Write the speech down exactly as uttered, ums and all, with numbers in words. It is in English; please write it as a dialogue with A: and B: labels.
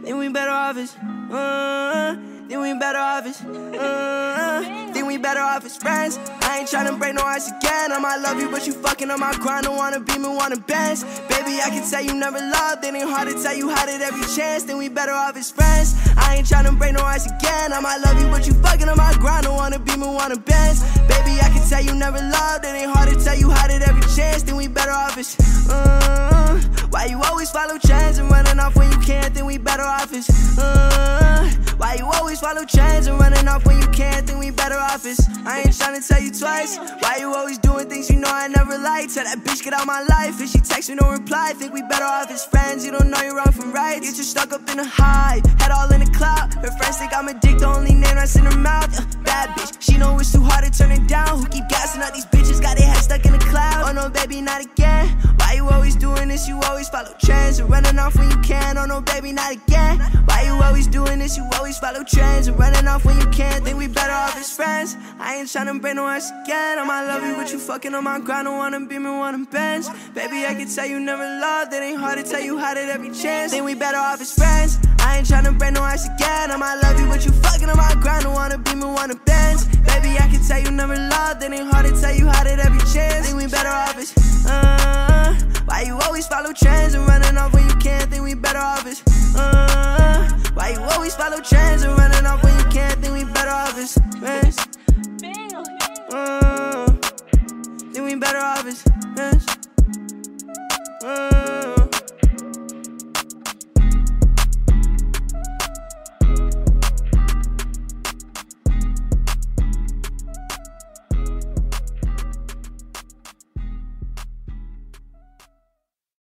A: Think we better off as, uh, think we better off as, uh, think we better off as friends. I ain't tryna break no ice again. I might love you, but you fucking on my grind. Don't wanna be me, wanna Benz. Baby, I can tell you never loved. It ain't hard to tell you how did every chance. Think we better off as friends. I ain't tryna break no ice again. I might love you, but you fucking on my grind. Don't wanna be me, wanna Benz. Baby, I can tell you never loved. It ain't hard to tell you how did every chance. Think we better off as, uh, why you always follow trends and running off when you can't? Think we better off as, uh, why you always follow trends and running off when you can't? Think we better off as, I ain't tryna tell you twice. Why you always doing things you know I never liked? Tell that bitch get out my life. If she text me, no reply. Think we better off as friends. You don't know you're wrong from right. You're just stuck up in a high, head all in the cloud. Her friends think I'm a dick, the only name that's in her mouth. uh, Bad bitch, she know it's too hard to turn it down. Who keep gassing up these bitches, got their head stuck in the cloud. Oh no baby, not again. Why you always doing this? You always follow trends and running off when you can. Oh no baby, not again. Why you always doing this? You always follow trends and running off when you can. Think we better off as friends. I ain't tryna break no ice again. I might love you, but you fucking on my grind. Don't wanna be me, wanna Benz. Baby, I can tell you never loved. It ain't hard to tell you how did every chance. Think we better off as friends. I ain't tryna break no ice again. I might love you, but you fucking on my grind. Don't wanna be me, wanna Benz. Baby, I can tell you never loved. It ain't hard to tell you how did every chance. Think we better off as, uh, why you always follow trends and running off when you can't? Think we better off as, uh, why you always follow trends and running off when you can't? Think we better off as friends. Uh, think we better off as friends.